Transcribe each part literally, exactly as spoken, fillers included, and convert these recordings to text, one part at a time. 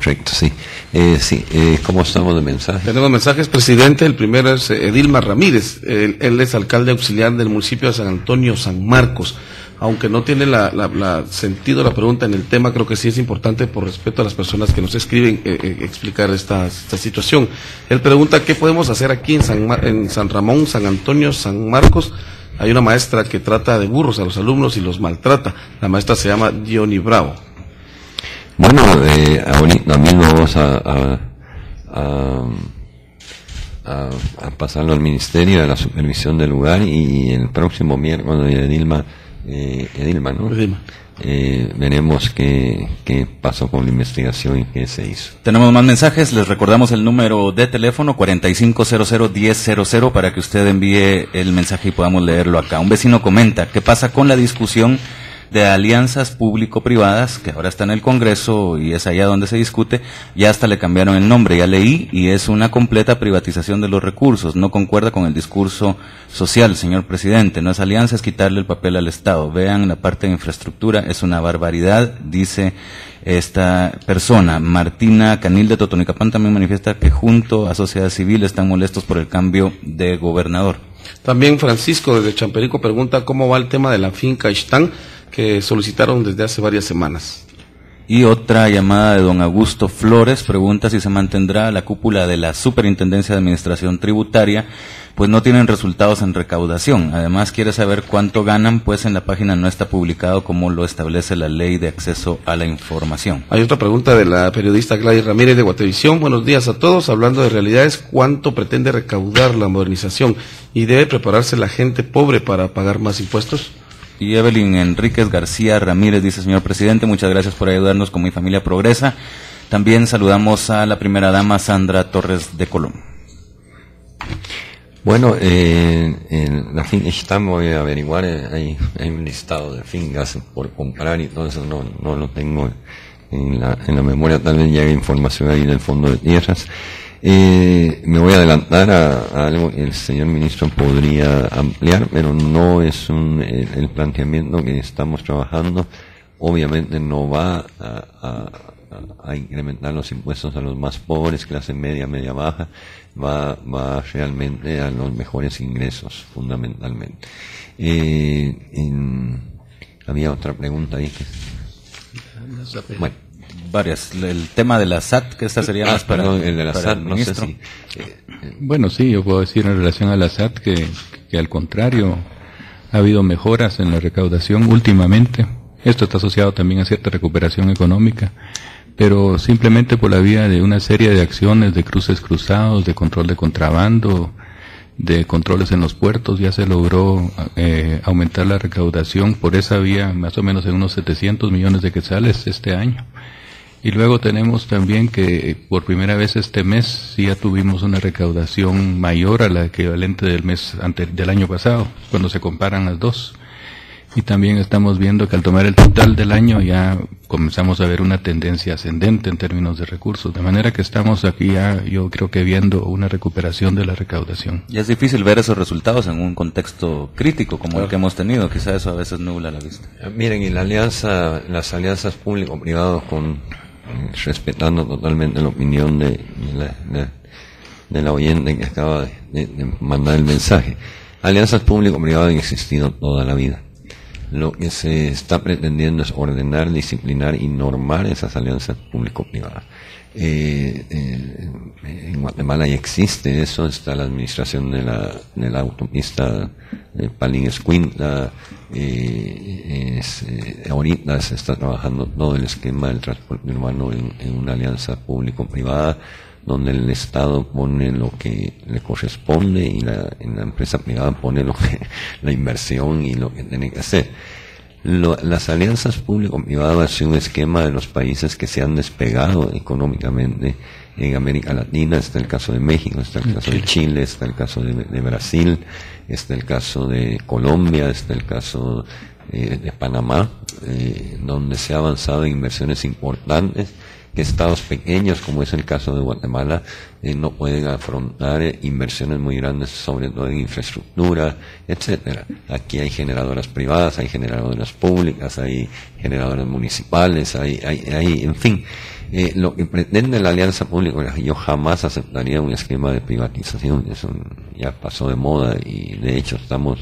Correcto, sí. Eh, sí, eh, ¿cómo estamos de mensajes? Tenemos mensajes, presidente. El primero es Edilma Ramírez. Él, él es alcalde auxiliar del municipio de San Antonio, San Marcos. Aunque no tiene la, la, la sentido la pregunta en el tema, creo que sí es importante, por respeto a las personas que nos escriben, eh, eh, explicar esta, esta situación. Él pregunta, ¿qué podemos hacer aquí en San, Mar en San Ramón, San Antonio, San Marcos? Hay una maestra que trata de burros a los alumnos y los maltrata. La maestra se llama Diony Bravo. Bueno, eh, ahorita también vamos a, a, a, a, a pasarlo al Ministerio, a la supervisión del lugar, y el próximo miércoles Edilma, eh, Edilma, ¿no? Edilma. Eh, veremos qué, qué pasó con la investigación y qué se hizo. Tenemos más mensajes, les recordamos el número de teléfono cuarenta y cinco cero cero, diez cero cero para que usted envíe el mensaje y podamos leerlo acá. Un vecino comenta, ¿qué pasa con la discusión de alianzas público-privadas, que ahora está en el Congreso y es allá donde se discute? Ya hasta le cambiaron el nombre, ya leí, y es una completa privatización de los recursos, no concuerda con el discurso social, señor presidente, no es alianza, es quitarle el papel al Estado. Vean la parte de infraestructura, es una barbaridad, dice esta persona. Martina Canil de Totonicapán también manifiesta que junto a sociedad civil están molestos por el cambio de gobernador. También Francisco desde Champerico pregunta cómo va el tema de la finca Ixtán, que solicitaron desde hace varias semanas. Y otra llamada de don Augusto Flores pregunta si se mantendrá la cúpula de la Superintendencia de Administración Tributaria, pues no tienen resultados en recaudación. Además quiere saber cuánto ganan, pues en la página no está publicado como lo establece la Ley de Acceso a la Información. Hay otra pregunta de la periodista Gladys Ramírez de Guatevisión. Buenos días a todos. Hablando de realidades, ¿cuánto pretende recaudar la modernización? ¿Y debe prepararse la gente pobre para pagar más impuestos? Y Evelyn Enríquez García Ramírez dice, señor presidente, muchas gracias por ayudarnos con Mi Familia Progresa. También saludamos a la primera dama Sandra Torres de Colón. Bueno, eh, en la finca Ixtán voy a averiguar, eh, hay, hay un listado de fincas por comprar y todo eso, no, no lo tengo en la, en la memoria, tal vez ya hay información ahí del Fondo de Tierras. Eh, me voy a adelantar a, a algo que el señor ministro podría ampliar, pero no es un, el, el planteamiento que estamos trabajando. Obviamente no va a, a, a incrementar los impuestos a los más pobres, clase media, media baja, va, va realmente a los mejores ingresos, fundamentalmente. Eh, en, había otra pregunta ahí que... Bueno. Varias. El tema de la S A T, que esta sería ah, más para, perdón, el de la para S A T, el no ministro. sé si, eh, eh. Bueno, sí, yo puedo decir en relación a la S A T que, que al contrario, ha habido mejoras en la recaudación últimamente. Esto está asociado también a cierta recuperación económica, pero simplemente por la vía de una serie de acciones de cruces cruzados, de control de contrabando, de controles en los puertos, ya se logró eh, aumentar la recaudación por esa vía más o menos en unos setecientos millones de quetzales este año. Y luego tenemos también que por primera vez este mes sí ya tuvimos una recaudación mayor a la equivalente del mes ante, del año pasado, cuando se comparan las dos. Y también estamos viendo que al tomar el total del año ya comenzamos a ver una tendencia ascendente en términos de recursos, de manera que estamos aquí ya, yo creo que viendo una recuperación de la recaudación. Y es difícil ver esos resultados en un contexto crítico como claro. el que hemos tenido, quizá eso a veces nubla la vista. Miren, y la alianza, las alianzas público-privados con respetando totalmente la opinión de, de, la, de, de la oyente que acaba de, de, de mandar el mensaje. Alianzas público-privadas han existido toda la vida. Lo que se está pretendiendo es ordenar, disciplinar y normar esas alianzas público-privadas. Eh, eh, en Guatemala ya existe eso, está la administración de la, de la autopista de Palín-Escuintla, eh, es, eh, ahorita se está trabajando todo el esquema del transporte urbano en, en una alianza público-privada, donde el Estado pone lo que le corresponde y la, y la empresa privada pone lo que, la inversión y lo que tiene que hacer. Lo, las alianzas público-privadas son un esquema de los países que se han despegado económicamente en América Latina. Está el caso de México, está el caso de Chile, está el caso de, de Brasil, está el caso de Colombia, está el caso eh, de Panamá, eh, donde se ha avanzado en inversiones importantes que estados pequeños, como es el caso de Guatemala, eh, no pueden afrontar eh, inversiones muy grandes, sobre todo en infraestructura, etcétera. Aquí hay generadoras privadas, hay generadoras públicas, hay generadoras municipales, hay, hay, hay en fin. Eh, lo que pretende la alianza pública, yo jamás aceptaría un esquema de privatización, eso ya pasó de moda y de hecho estamos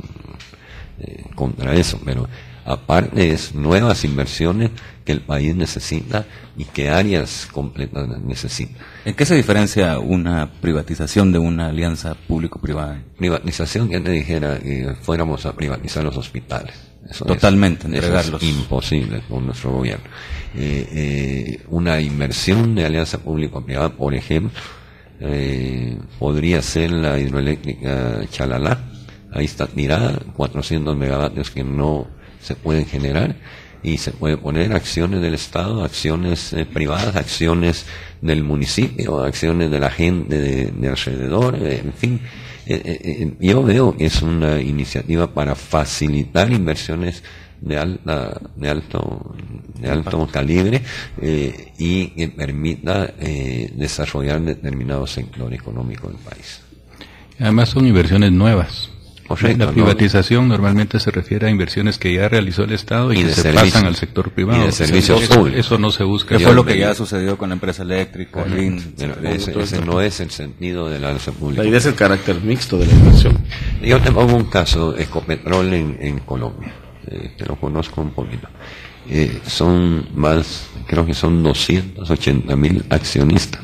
eh, contra eso, pero aparte es nuevas inversiones que el país necesita y que áreas completas necesitan. ¿En qué se diferencia una privatización de una alianza público-privada? Privatización, ya te dijera que fuéramos a privatizar los hospitales. Eso Totalmente, es, entregarlos. Eso es imposible con nuestro gobierno. Eh, eh, una inversión de alianza público-privada, por ejemplo, eh, podría ser la hidroeléctrica Chalalá. Ahí está tirada, cuatrocientos megavatios que no se pueden generar, y se puede poner acciones del Estado, acciones eh, privadas, acciones del municipio, acciones de la gente de, de alrededor, eh, en fin. Eh, eh, yo veo que es una iniciativa para facilitar inversiones de alta, de alto, de alto calibre eh, y que permita eh, desarrollar determinado sector económico del país. Además son inversiones nuevas. Correcto, la privatización ¿no? normalmente se refiere a inversiones que ya realizó el Estado y, y que se servicio, pasan al sector privado. Y de servicios eso, públicos. Eso no se busca. ¿Qué fue lo que ya sucedió con la empresa eléctrica? Pero ese, ese no es el sentido de la alianza pública. La idea es el carácter mixto de la inversión. Yo te pongo un caso, Ecopetrol en, en Colombia, eh, que lo conozco un poquito. Eh, son más, creo que son doscientos ochenta mil accionistas,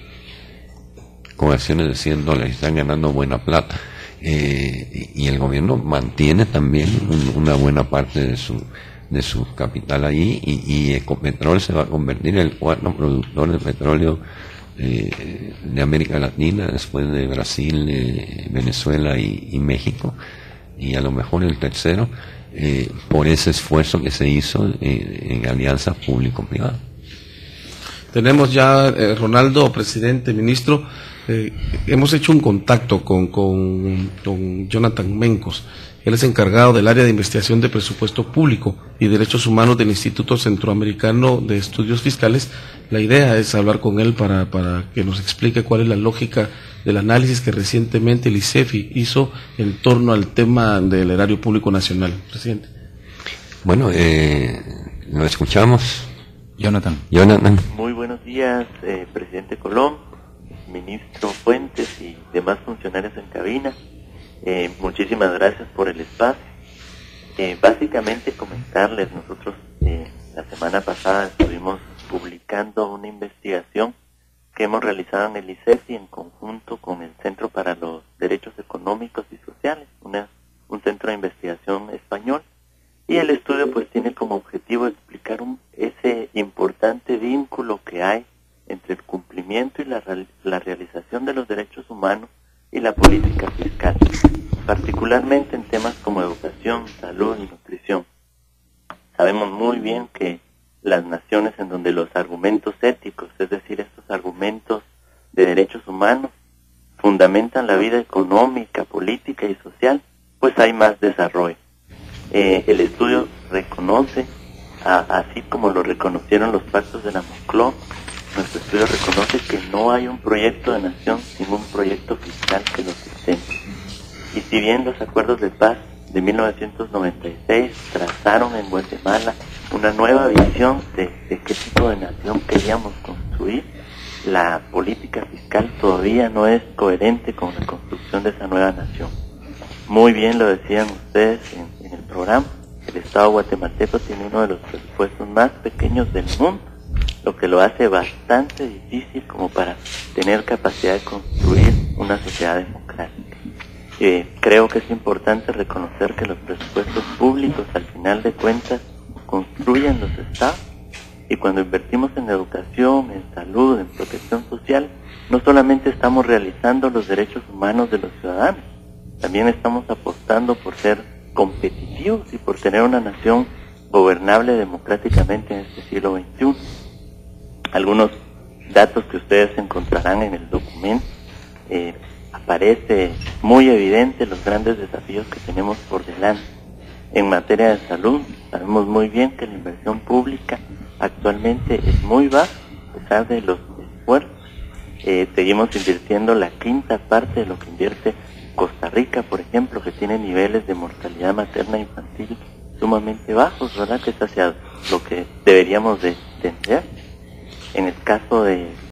con acciones de cien dólares, están ganando buena plata. Eh, y el gobierno mantiene también un, una buena parte de su de su capital allí, y, y Ecopetrol se va a convertir en el cuarto productor de petróleo eh, de América Latina, después de Brasil, eh, Venezuela y, y México, y a lo mejor el tercero, eh, por ese esfuerzo que se hizo eh, en alianzas público-privadas. Tenemos ya, eh, Ronaldo, presidente, ministro, eh, hemos hecho un contacto con, con, con Jonathan Mencos. Él es encargado del área de investigación de presupuesto público y derechos humanos del Instituto Centroamericano de Estudios Fiscales. La idea es hablar con él para, para que nos explique cuál es la lógica del análisis que recientemente el ICEFI hizo en torno al tema del erario público nacional. Presidente. Bueno, eh, lo escuchamos. Jonathan. Jonathan. Muy buenos días, eh, presidente Colón, ministro Fuentes y demás funcionarios en cabina. Eh, muchísimas gracias por el espacio. Eh, básicamente comentarles, nosotros eh, la semana pasada estuvimos publicando una investigación que hemos realizado en el ICEFI en conjunto con el Centro para los Derechos Económicos y Sociales, una, un centro de investigación español, y el estudio pues tiene como objetivo explicar un, ese importante vínculo que hay entre el cumplimiento y la, la realización de los derechos humanos y la política fiscal, particularmente en temas como educación, salud y nutrición. Sabemos muy bien que las naciones en donde los argumentos éticos, es decir, estos argumentos de derechos humanos, fundamentan la vida económica, política y social, pues hay más desarrollo. Eh, el estudio reconoce, a, así como lo reconocieron los pactos de la Moncloa, nuestro estudio reconoce que no hay un proyecto de nación sin un proyecto fiscal que lo sustente. Y si bien los acuerdos de paz de mil novecientos noventa y seis trazaron en Guatemala una nueva visión de, de qué tipo de nación queríamos construir, la política fiscal todavía no es coherente con la construcción de esa nueva nación. Muy bien lo decían ustedes en, en el programa, el Estado guatemalteco tiene uno de los presupuestos más pequeños del mundo, lo que lo hace bastante difícil como para tener capacidad de construir una sociedad democrática. Eh, creo que es importante reconocer que los presupuestos públicos al final de cuentas construyen los estados, y cuando invertimos en educación, en salud, en protección social, no solamente estamos realizando los derechos humanos de los ciudadanos, también estamos apostando por ser competitivos y por tener una nación gobernable democráticamente en este siglo veintiuno. Algunos datos que ustedes encontrarán en el documento, eh, aparece muy evidente los grandes desafíos que tenemos por delante. En materia de salud, sabemos muy bien que la inversión pública actualmente es muy baja, a pesar de los esfuerzos. Eh, seguimos invirtiendo la quinta parte de lo que invierte Costa Rica, por ejemplo, que tiene niveles de mortalidad materna e infantil sumamente bajos, ¿verdad? Que es hacia lo que deberíamos de tender. en el caso de